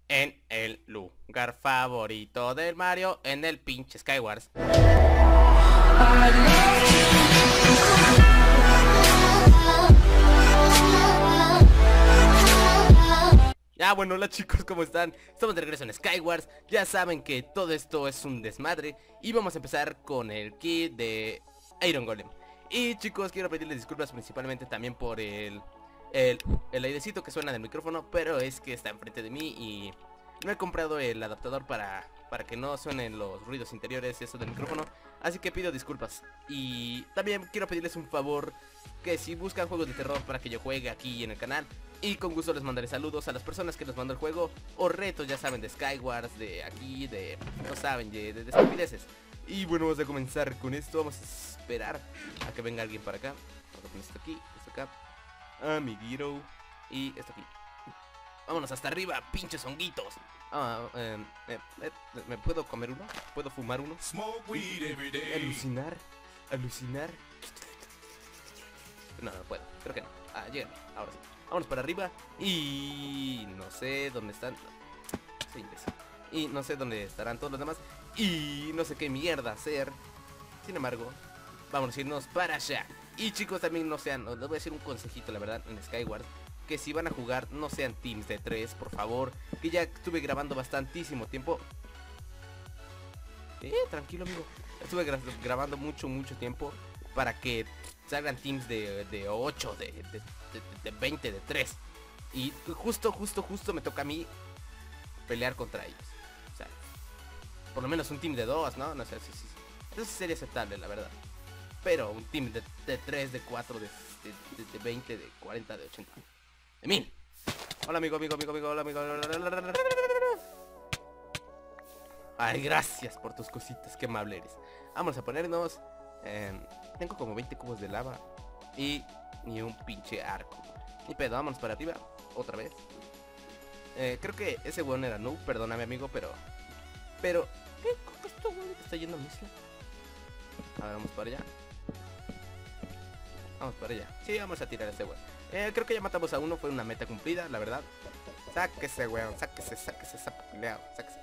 en el lugar favorito del Mario, en el pinche Skywars. Ya bueno, hola chicos, ¿cómo están? Estamos de regreso en Skywars. Ya saben que todo esto es un desmadre. Y vamos a empezar con el kit de Iron Golem. Y chicos, quiero pedirles disculpas principalmente también por el airecito que suena del micrófono. Pero es que está enfrente de mí y no he comprado el adaptador para que no suenen los ruidos interiores, eso del micrófono. Así que pido disculpas. Y también quiero pedirles un favor, que si buscan juegos de terror para que yo juegue aquí en el canal, y con gusto les mandaré saludos a las personas que nos mandó el juego, o retos, ya saben, de Skywars, de aquí, de, no saben, de estupideces. Y bueno, vamos a comenzar con esto. Vamos a esperar a que venga alguien para acá. Vamos a poner esto aquí, esto acá, amiguito, y esto aquí. Vámonos hasta arriba, pinches honguitos. ¿Me puedo comer uno? ¿Puedo fumar uno? Alucinar, alucinar. No, no puedo, creo que no. Lléguenme, ahora sí. Vámonos para arriba. Y no sé dónde están. Soy imbécil. Y no sé dónde estarán todos los demás. Y no sé qué mierda hacer. Sin embargo, vamos a irnos para allá. Y chicos, también no sean, les voy a decir un consejito, la verdad, en Skyward, que si van a jugar, no sean teams de 3, por favor. Que ya estuve grabando bastantísimo tiempo. Tranquilo, amigo. Estuve grabando mucho tiempo para que salgan teams de 8, de 20, de 3. Y justo me toca a mí pelear contra ellos. O sea, por lo menos un team de 2, ¿no? No sé, sí. Eso sí sería aceptable, la verdad. Pero un team de 3, de 4, de 20, de 40, de 80, de 1000. Hola amigo, hola amigo. Ay, gracias por tus cositas, qué amable eres. Vamos a ponernos. Tengo como 20 cubos de lava y un pinche arco. Ni pedo, vámonos para arriba, otra vez. Creo que ese weón era noob, perdóname amigo, pero... ¿Qué coco esto, weón? ¿Está yendo a mi isla? A ver, vamos para allá. Vamos para allá. Sí, vamos a tirar a ese weón. Creo que ya matamos a uno, fue una meta cumplida, la verdad. Sáquese, weón, sáquese, sapuleado, sáquese.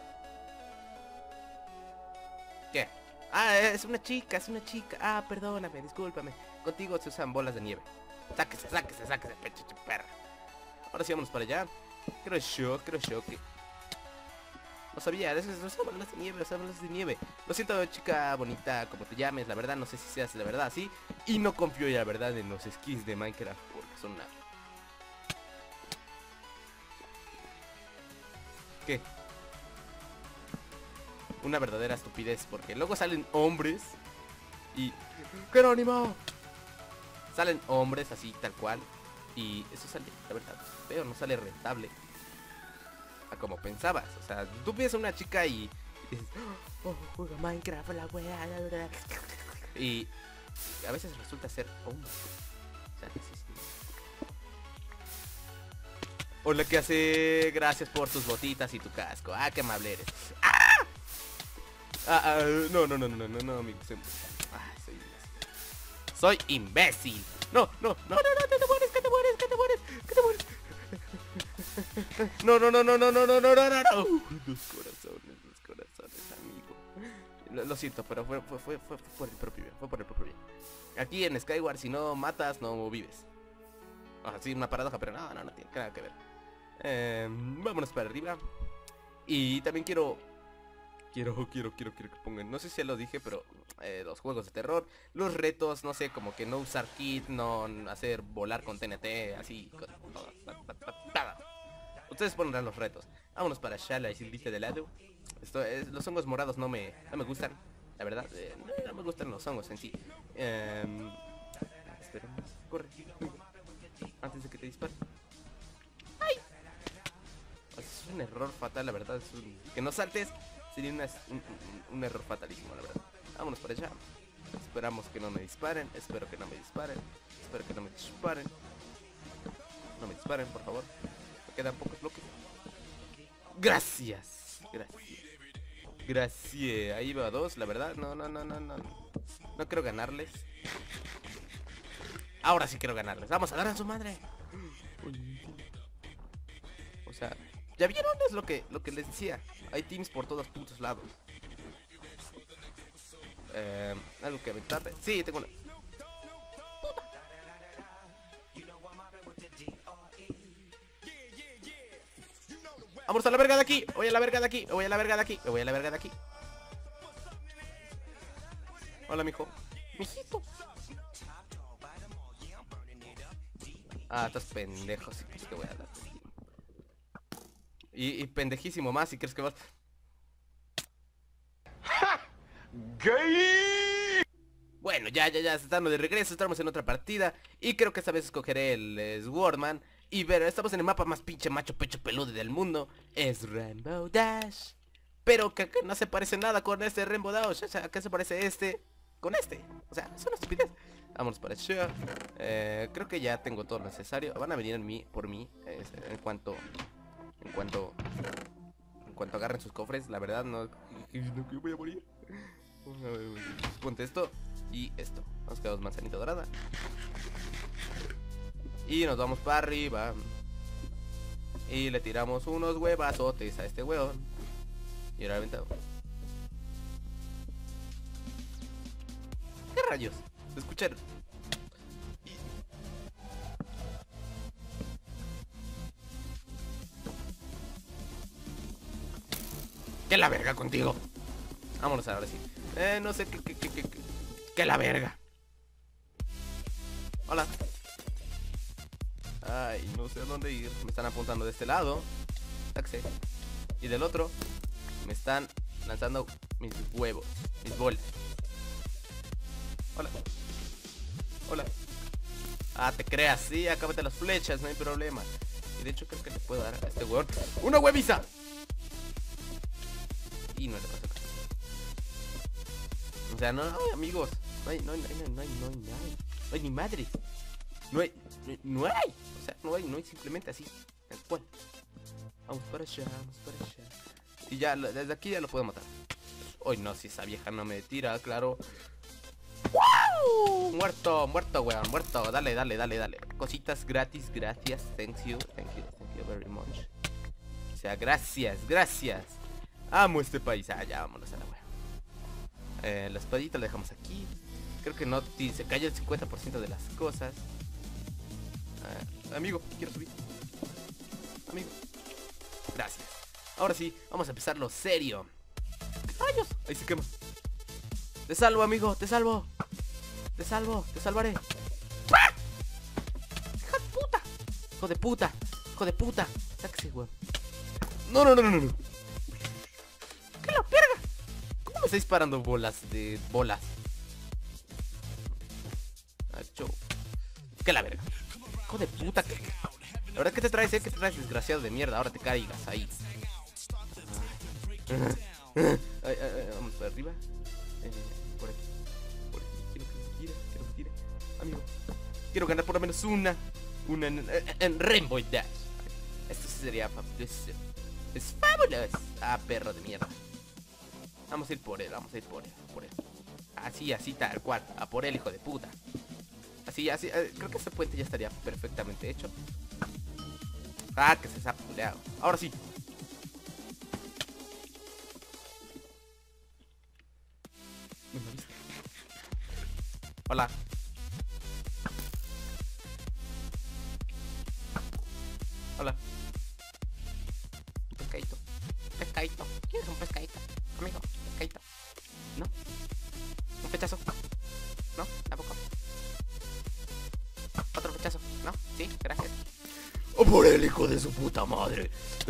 ¿Qué? Es una chica, perdóname, discúlpame. Contigo se usan bolas de nieve. Sáquese, peche perra. Ahora sí, vamos para allá. Creo yo que... No sabía, no son bolas de nieve, son bolas de nieve. Lo siento, chica bonita, como te llames, la verdad, no sé si seas la verdad así. Y no confío ya, la verdad, en los skins de Minecraft, porque son una... ¿Qué? Una verdadera estupidez, porque luego salen hombres y... ¡Jerónimo! Salen hombres así, tal cual, y eso sale, la verdad, pero no sale rentable a como pensabas. O sea, tú ves a una chica y dices, oh, juega Minecraft, la wea, la verdad. Y a veces resulta ser hombre. O sea, sí. Hola, ¿qué hace? Gracias por tus botitas y tu casco. Qué amable eres. No, amigo. Soy imbécil. No, te mueres. No. Dos corazones, amigo. Lo siento, pero fue por el propio bien. Aquí en Skyward, si no matas, no vives. Sí, una paradoja, pero no tiene nada que ver. Vámonos para arriba. Y también quiero que pongan, no sé si ya lo dije, pero los juegos de terror, los retos, no sé, como que no usar kit, no hacer volar con TNT, así, nada. Ustedes pondrán los retos. Vámonos para allá, la islita de lado. Los hongos morados no me gustan, la verdad, no me gustan los hongos en sí. Esperemos, corre, antes de que te dispare. ¡Ay! Es un error fatal, la verdad, que no saltes. Sería un error fatalísimo, la verdad. Vámonos para allá. Esperamos que no me disparen. Espero que no me disparen. No me disparen, por favor. Me quedan pocos bloques. Gracias. Ahí va 2, la verdad. No. No quiero ganarles. Ahora sí quiero ganarles. Vamos a dar a su madre. O sea, ¿Ya vieron? Es lo que les decía. Hay teams por todos putos lados. Algo que aventarle. Sí, tengo una... Vamos a la verga de aquí. Voy a la verga de aquí. Voy a la verga de aquí. Voy a la verga de aquí. Hola, mijo. Mijito. Ah, estás pendejo. Si crees que voy a dar. Y pendejísimo más si crees que vas. ¡Gay! Bueno, ya, estamos de regreso, estamos en otra partida. Y creo que esta vez escogeré el Swordman. Y ver, estamos en el mapa más pinche macho pecho peludo del mundo. Es Rainbow Dash. Pero que no se parece nada con este Rainbow Dash. O sea, ¿qué se parece este con este? O sea, es una estupidez. Vámonos para allá. Creo que ya tengo todo lo necesario. Van a venir por mí en cuanto agarren sus cofres. La verdad no que voy a morir. Ponte esto y esto. Nos quedamos manzanita dorada. Y nos vamos para arriba. Y le tiramos unos huevazotes a este huevón. Y ahora aventado. ¿Qué rayos? ¿Se escucharon? ¿Qué la verga contigo? Vámonos ahora sí. No sé qué la verga. Hola. Ay, no sé a dónde ir. Me están apuntando de este lado. Taxi. Y del otro me están lanzando mis huevos, mis bolas. Hola. Hola. Ah, te creas, sí, acábate las flechas, no hay problema. Y de hecho creo que le puedo dar a este huevón ¡una hueviza! Y no le pasa nada. O sea, no, amigos. No hay ni madres. No hay. O sea, no hay simplemente así. Tal cual. Vamos para allá, vamos para allá. Y ya, desde aquí ya lo puedo matar. Hoy no, si esa vieja no me tira, claro. ¡Wow! Muerto, weón, muerto. Dale. Cositas gratis, gracias. Thank you very much. O sea, gracias. Amo este país. Ah, ya, vámonos a la wea. La espadita la dejamos aquí. Creo que no se cayó el 50% de las cosas. Amigo, quiero subir. Amigo. Gracias. Ahora sí, vamos a empezar lo serio. ¡Rayos! Ahí se quema. Te salvo, amigo, te salvo. Te salvaré. ¡Ah! Hijo de puta. Sáquese, weón. No. ¿Qué la verga? ¿Cómo me está disparando bolas? ¿Qué la verga? Hijo de puta. La verdad que te traes, desgraciado de mierda. Ahora te caigas ahí. Vamos para arriba. Por aquí. Quiero que me tire. Amigo. Quiero ganar por lo menos una en Rainbow Dash. Esto sería fabuloso. Es fabuloso. Ah, perro de mierda. Vamos a ir por él. Así, tal cual. A por él, hijo de puta. Así. Creo que ese puente ya estaría perfectamente hecho. Ah, que se ha puleado. Ahora sí. Hola. Pescadito. ¿Quieres un pescadito? Amigo, pescadito. ¿No? ¿Un flechazo? ¿No? ¿Tampoco? ¿Otro flechazo? ¿No? Sí, gracias. ¡Oh, por el hijo de su puta madre!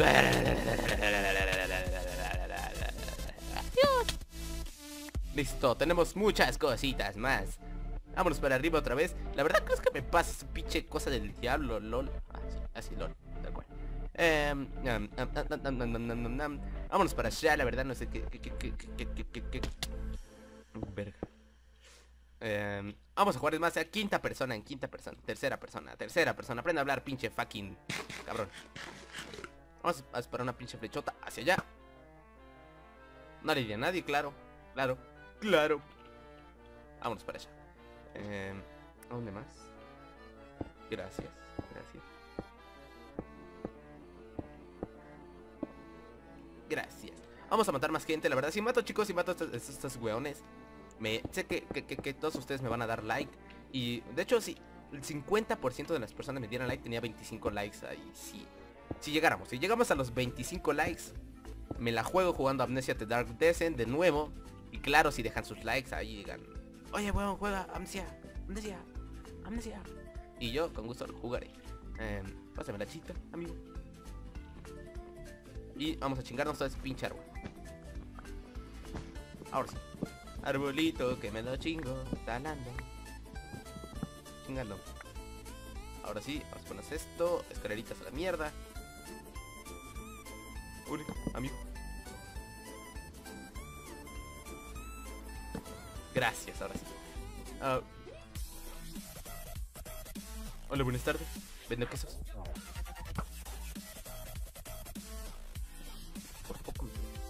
Listo, tenemos muchas cositas más. Vámonos para arriba otra vez. La verdad creo que me pasa esa pinche cosa del diablo, lol. Así, lol, tal cual. Vámonos para allá, la verdad no sé qué. Verga. Vamos a jugar, es más, a quinta persona, tercera persona. Aprende a hablar, pinche fucking cabrón. Vamos a esperar una pinche flechota hacia allá. No le di a nadie, claro. Vámonos para allá. ¿A dónde más? Gracias. Gracias. Vamos a matar más gente, la verdad. Si mato, chicos, si mato a estos weones, sé que todos ustedes me van a dar like. Y de hecho, si el 50% de las personas me dieran like, tenía 25 likes ahí. Sí. Si llegamos a los 25 likes, me la juego jugando Amnesia The Dark Descent de nuevo. Y claro, si dejan sus likes, ahí digan: oye, weón, juega Amnesia. Y yo con gusto lo jugaré. Pásame la chita, amigo. Y vamos a chingarnos todo ese pinche árbol. Ahora sí. Arbolito que me lo chingo, talando. Chingalo. Ahora sí, vamos a poner esto. Escaleritas a la mierda. Uy, amigo. Gracias, ahora sí. Hola, buenas tardes. Vendo quesos. Por poco.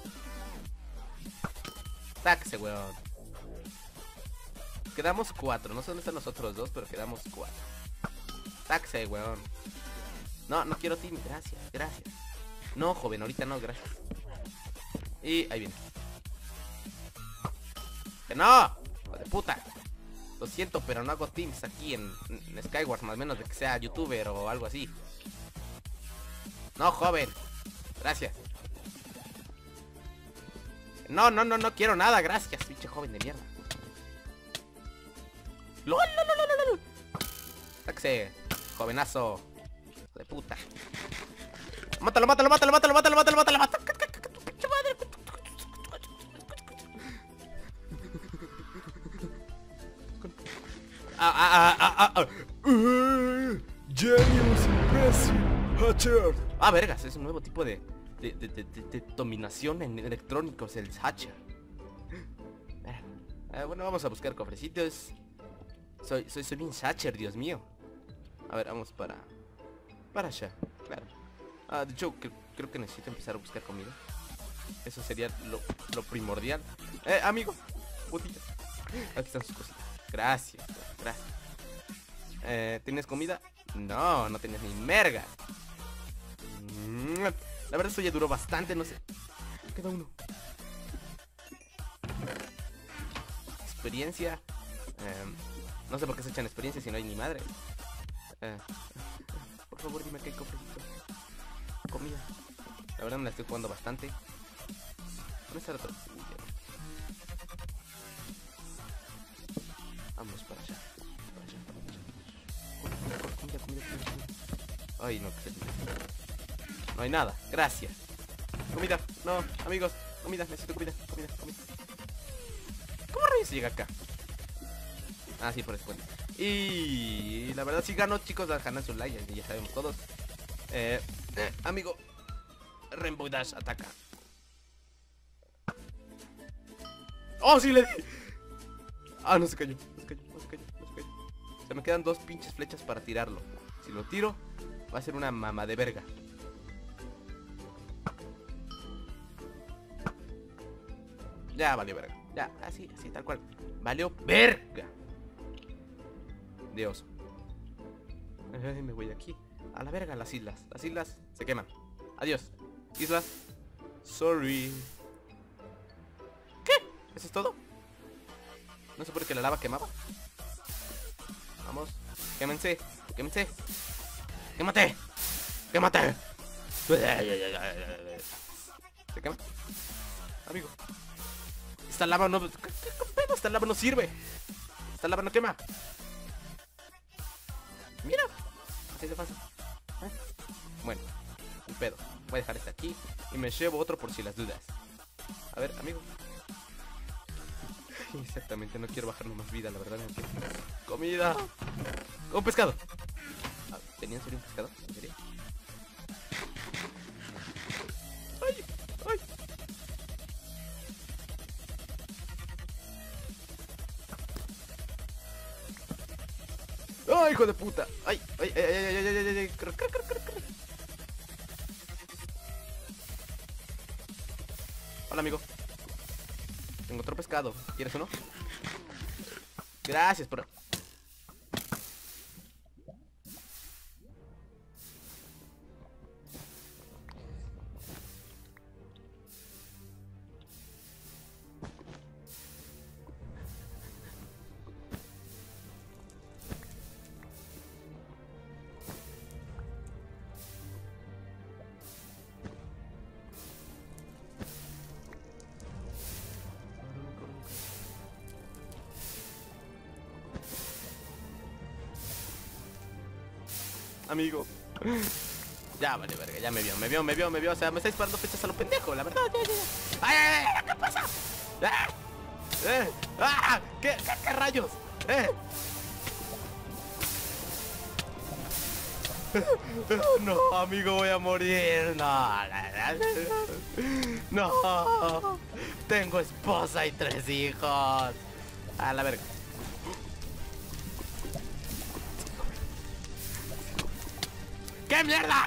Táxese, weón. Quedamos 4. No sé dónde están los otros 2, pero quedamos 4. Táxese, weón. No, no quiero team. Gracias. No, joven, ahorita no, gracias. Y ahí viene. ¡Que no! ¡Hijo de puta! Lo siento, pero no hago teams aquí en Skywars, más o menos de que sea youtuber o algo así. No, joven. Gracias. No quiero nada, gracias, pinche joven de mierda. ¡Lol! Taxe, jovenazo. Hijo de puta. Mátalo. Pinche madre. Genius Impressive Hatcher. Vergas, es un nuevo tipo de dominación en electrónicos, el Hatcher. Bueno, vamos a buscar cofrecitos. Soy bien Hatcher, Dios mío. A ver, vamos para allá, claro. De hecho, creo que necesito empezar a buscar comida. Eso sería lo primordial. Amigo, putita. Aquí están sus cositas. Gracias. ¿Tienes comida? No tienes ni merga. La verdad esto ya duró bastante, no sé. Queda uno. Experiencia. No sé por qué se echan experiencia si no hay ni madre. Por favor, dime que hay cofrecito. Comida. La verdad me la estoy jugando bastante. ¿Dónde está el otro? Vamos para allá. Comida. Ay, no, que no hay nada, gracias. Comida, no, amigos. Comida, necesito comida. ¿Cómo rayos se llega acá? Sí, por eso cuenta. Y la verdad sí ganó, chicos. Dejan su like, ya sabemos todos. Amigo, Rainbow Dash ataca. ¡Oh, sí le di! No se cayó. Se me quedan 2 pinches flechas para tirarlo. Si lo tiro, va a ser una mama de verga. Ya valió verga. Ya, así, tal cual. Valió verga. Dios. Me voy de aquí. A la verga, las islas. Las islas se queman. Adiós. Islas. Sorry. ¿Qué? ¿Eso es todo? ¿No se supone que la lava quemaba? Vamos. Quémense. ¡Quémate! ¿Se quema? Amigo. Esta lava no... ¿Qué pedo? Esta lava no sirve. Esta lava no quema. Mira. Así de fácil. Bueno. Un pedo. Voy a dejar este aquí. Y me llevo otro por si las dudas. A ver, amigo. Exactamente, no quiero bajarle más vida, la verdad. No quiero. Comida. Un pescado. ¿Tenía en serio un pescado? ¿En serio? ¡Ay! ¡Ay, hijo de puta! ¡Ay! Corre. Hola, amigo. Tengo otro pescado. ¿Quieres uno? Gracias, bro. amigo. Ya vale, verga, ya me vio. O sea, me está disparando flechas a lo pendejo, la verdad. Ya. ¡Ay, ay, ay! ¿Qué pasa? ¿Qué rayos? No, amigo, voy a morir. No. Tengo esposa y 3 hijos. A la verga. ¡Qué mierda!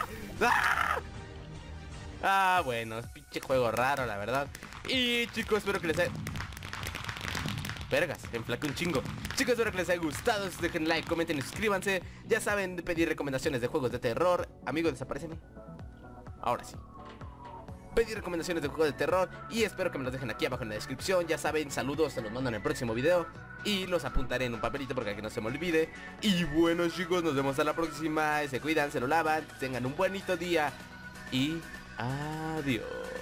Bueno, pinche juego raro, la verdad. Y chicos, espero que les haya... Vergas, enflaqué un chingo. Chicos, espero que les haya gustado. Dejen like, comenten y suscríbanse. Ya saben de pedir recomendaciones de juegos de terror. Amigo, desapareceme. Ahora sí. Pedir recomendaciones de juegos de terror. Y espero que me los dejen aquí abajo en la descripción. Ya saben, saludos, se los mando en el próximo video. Y los apuntaré en un papelito para que no se me olvide. Y bueno, chicos, nos vemos a la próxima. Se cuidan, se lo lavan. Tengan un bonito día. Y adiós.